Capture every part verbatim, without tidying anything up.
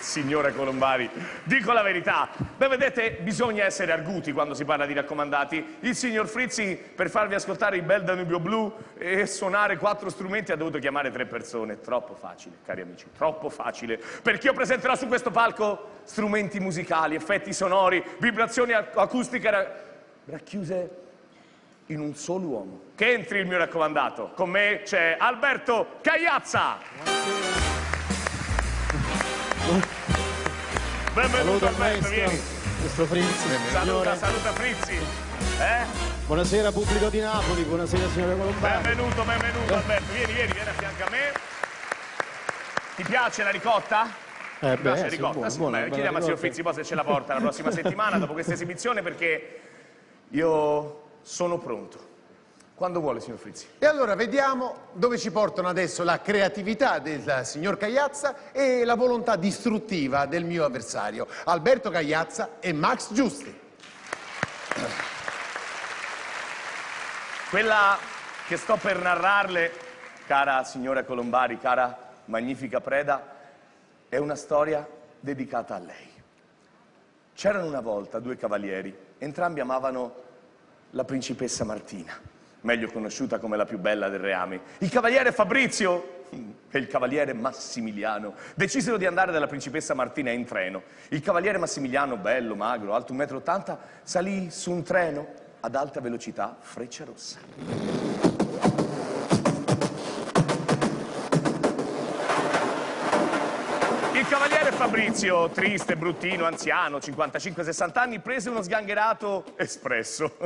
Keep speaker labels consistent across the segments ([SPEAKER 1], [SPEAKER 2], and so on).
[SPEAKER 1] Signora Colombari, dico la verità. Beh, vedete, bisogna essere arguti quando si parla di raccomandati. Il signor Frizzi, per farvi ascoltare il bel Danubio Blu e suonare quattro strumenti, ha dovuto chiamare tre persone. Troppo facile, cari amici, troppo facile. Perché io presenterò su questo palco strumenti musicali, effetti sonori, vibrazioni acustiche ra racchiuse in un solo uomo. Che entri il mio raccomandato. Con me c'è Alberto Cagliazza. Benvenuto Alberto, vieni.
[SPEAKER 2] Maestro Frizzi.
[SPEAKER 1] Saluta, saluta Frizzi. Eh?
[SPEAKER 2] Buonasera pubblico di Napoli, buonasera signora Colombari.
[SPEAKER 1] Benvenuto, benvenuto Alberto. Vieni, vieni, vieni a fianco a me. Ti piace la ricotta?
[SPEAKER 2] Eh
[SPEAKER 1] Ti
[SPEAKER 2] beh,
[SPEAKER 1] piace la
[SPEAKER 2] sì,
[SPEAKER 1] ricotta?
[SPEAKER 2] buona,
[SPEAKER 1] Sì,
[SPEAKER 2] buona,
[SPEAKER 1] beh, chiediamo al signor Frizzi poi se ce la porta la prossima settimana dopo questa esibizione, perché io sono pronto. Quando vuole, signor Frizzi.
[SPEAKER 3] E allora vediamo dove ci portano adesso la creatività del signor Cagliazza e la volontà distruttiva del mio avversario, Alberto Cagliazza e Max Giusti.
[SPEAKER 1] Quella che sto per narrarle, cara signora Colombari, cara magnifica preda, è una storia dedicata a lei. C'erano una volta due cavalieri, entrambi amavano la principessa Martina, meglio conosciuta come la più bella del reame. Il cavaliere Fabrizio e il cavaliere Massimiliano decisero di andare dalla principessa Martina in treno. Il cavaliere Massimiliano, bello, magro, alto un metro e ottanta, salì su un treno ad alta velocità, Freccia Rossa. Il cavaliere Fabrizio, triste, bruttino, anziano, cinquantacinque sessanta anni, prese uno sgangherato espresso.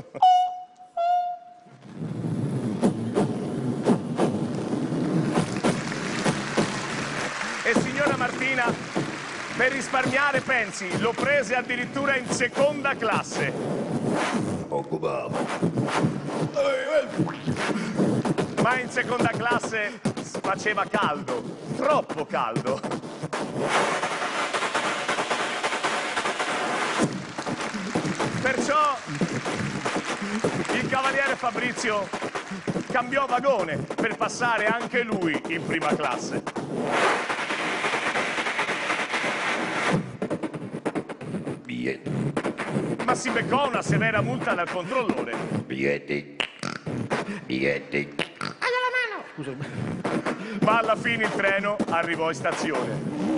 [SPEAKER 1] E signora Martina, per risparmiare, pensi, lo prese addirittura in seconda classe. Ma in seconda classe faceva caldo, troppo caldo. Perciò il cavaliere Fabrizio cambiò vagone per passare anche lui in prima classe. Ma si beccò una severa multa dal controllore.
[SPEAKER 4] Biglietti. Biglietti.
[SPEAKER 2] Scusa.
[SPEAKER 1] Ma alla fine il treno arrivò in stazione.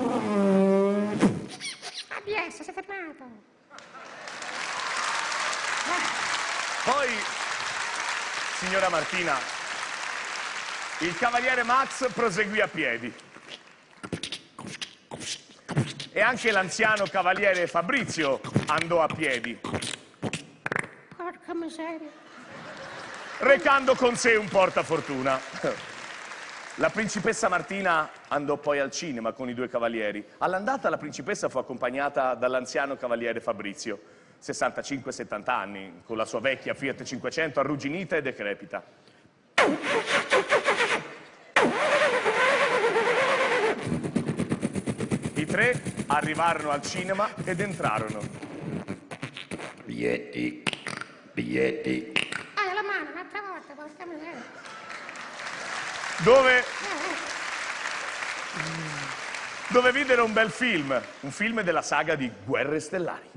[SPEAKER 5] A B S, sei fermato.
[SPEAKER 1] Poi, signora Martina, il cavaliere Max proseguì a piedi. E anche l'anziano cavaliere Fabrizio andò a piedi,
[SPEAKER 5] Porca miseria.
[SPEAKER 1] recando con sé un portafortuna. La principessa Martina andò poi al cinema con i due cavalieri. All'andata la principessa fu accompagnata dall'anziano cavaliere Fabrizio, sessantacinque settanta anni, con la sua vecchia Fiat cinquecento arrugginita e decrepita. I tre arrivarono al cinema ed entrarono.
[SPEAKER 4] Biglietti. Biglietti.
[SPEAKER 5] Ah, la mano, un'altra volta, porca miseria.
[SPEAKER 1] Dove... dove videro un bel film, un film della saga di Guerre Stellari.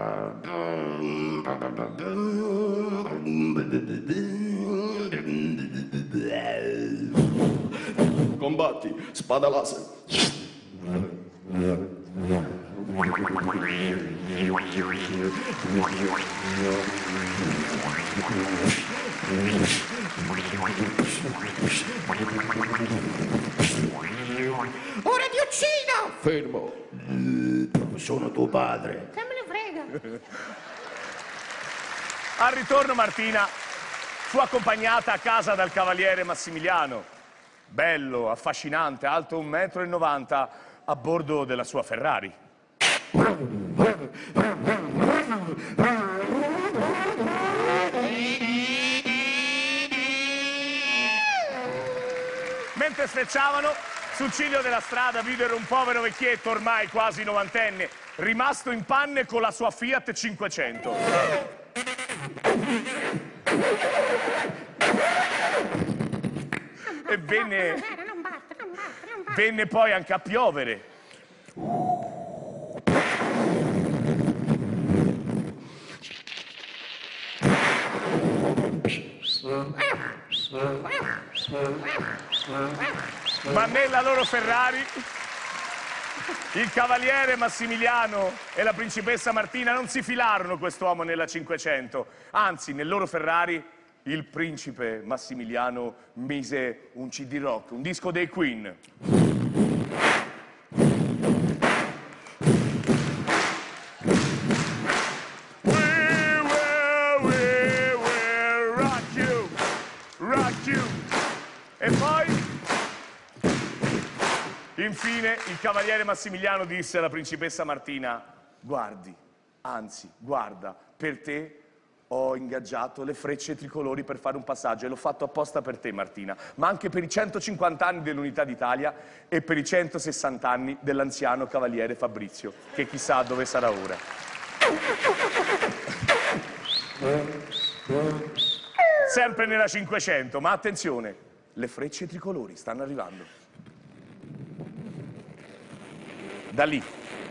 [SPEAKER 4] Combatti, spada laser.
[SPEAKER 5] Ora ti uccido!
[SPEAKER 4] Fermo. Sono tuo padre.
[SPEAKER 5] Che me ne frega?
[SPEAKER 1] Al ritorno Martina fu accompagnata a casa dal cavaliere Massimiliano, bello, affascinante, alto un metro e novanta, a bordo della sua Ferrari. Mentre sfrecciavano, sul ciglio della strada videro un povero vecchietto ormai quasi novantenne, rimasto in panne con la sua Fiat cinquecento. E venne, venne poi anche a piovere. Ma nella loro Ferrari il cavaliere Massimiliano e la principessa Martina non si filarono quest'uomo nella cinquecento, anzi nel loro Ferrari il principe Massimiliano mise un C D rock, un disco dei Queen. E poi, infine, il cavaliere Massimiliano disse alla principessa Martina: guardi, anzi, guarda, per te ho ingaggiato le frecce tricolori per fare un passaggio e l'ho fatto apposta per te, Martina, ma anche per i centocinquanta anni dell'Unità d'Italia e per i centosessanta anni dell'anziano cavaliere Fabrizio, che chissà dove sarà ora. Sempre nella cinquecento, ma attenzione, le frecce tricolori stanno arrivando. Da lì.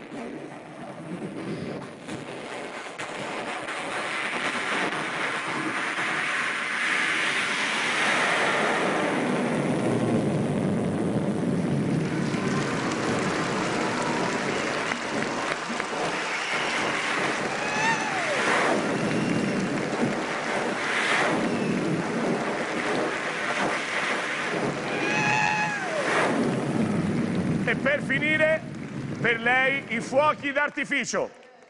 [SPEAKER 1] E per finire, per lei, i fuochi d'artificio.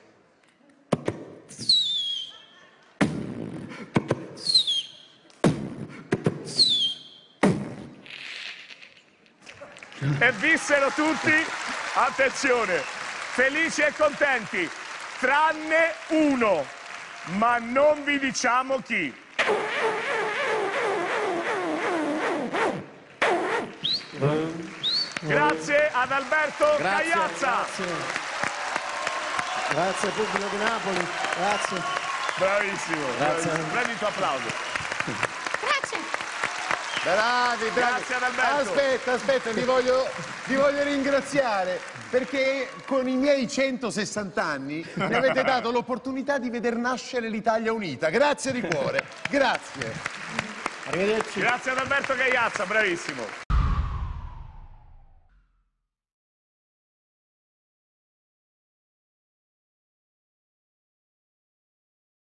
[SPEAKER 1] E vissero tutti, attenzione, felici e contenti, tranne uno, ma non vi diciamo chi. Grazie ad Alberto
[SPEAKER 2] Grazie,
[SPEAKER 1] Cagliazza.
[SPEAKER 2] Grazie. Grazie pubblico di Napoli. Grazie.
[SPEAKER 1] Bravissimo.
[SPEAKER 2] Grazie.
[SPEAKER 1] Bravissimo. Prendi il tuo applauso.
[SPEAKER 5] Grazie.
[SPEAKER 3] Bravi, bravi.
[SPEAKER 1] Grazie ad Alberto.
[SPEAKER 3] Aspetta, aspetta, vi voglio, vi voglio ringraziare perché con i miei centosessanta anni mi avete dato l'opportunità di veder nascere l'Italia unita. Grazie di cuore. Grazie.
[SPEAKER 2] Arrivederci.
[SPEAKER 1] Grazie ad Alberto Cagliazza, bravissimo.